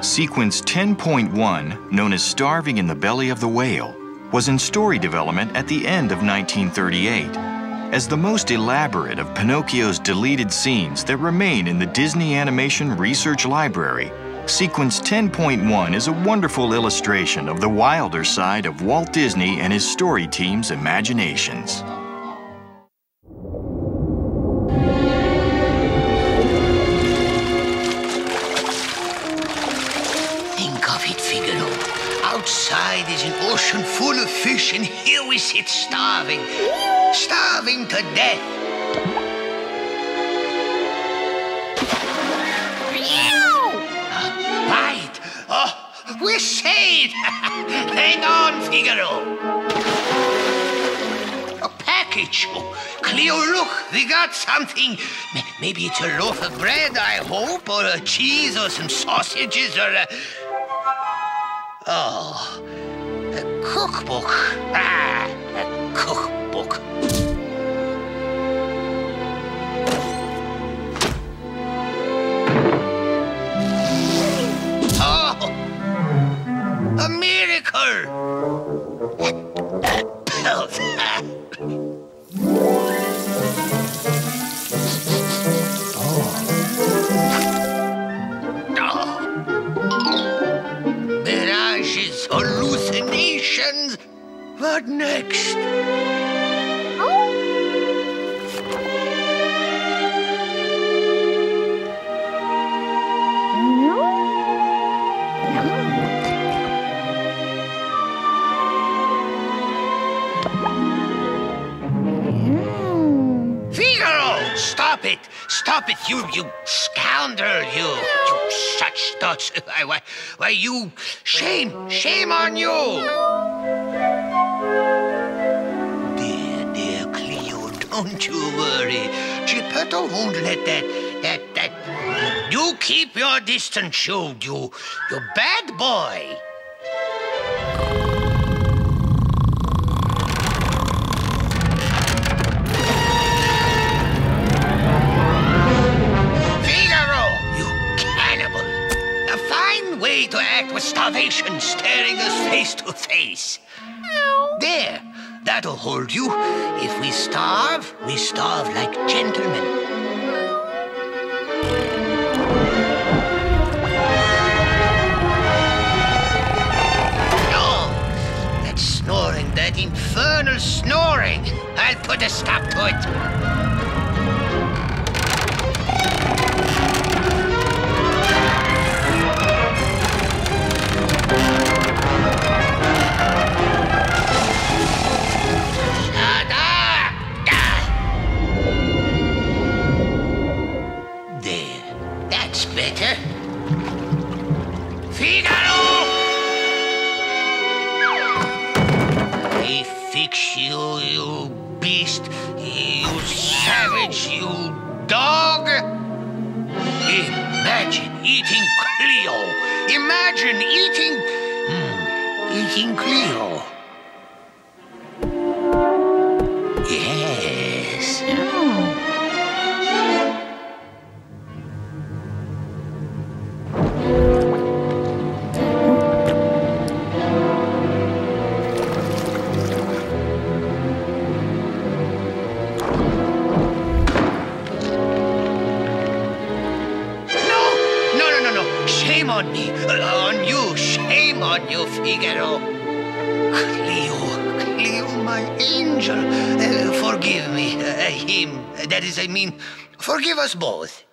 Sequence 10.1, known as Starving in the Belly of the Whale, was in story development at the end of 1938. As the most elaborate of Pinocchio's deleted scenes that remain in the Disney Animation Research Library, Sequence 10.1 is a wonderful illustration of the wilder side of Walt Disney and his story team's imaginations. Think of it, Figaro. Outside is an ocean full of fish, and here we sit starving. Starving to death. A bite. Oh, we're saved. Hang on, Figaro. A package. Oh, Cleo, look, we got something. Maybe it's a loaf of bread, I hope, or a cheese, or some sausages, or a... Oh, a cookbook. Ah, a cookbook. Oh, a miracle. Mirages, hallucinations. What next? Figaro! Stop it! Stop it, you scoundrel, you such thoughts. Why, you... Shame on you! Dear Cleo, don't you worry. Geppetto won't let that... You keep your distance, you bad boy. Way to act with starvation staring us face to face. There, that'll hold you. If we starve like gentlemen. No, that snoring, that infernal snoring. I'll put a stop to it. Better. Figaro! I fix you, you beast, you savage, you dog. Imagine eating Cleo. Imagine eating Cleo. Yes. Shame on me, on you, shame on you, Figaro. Cleo, my angel, forgive me, him, that is, I mean, forgive us both.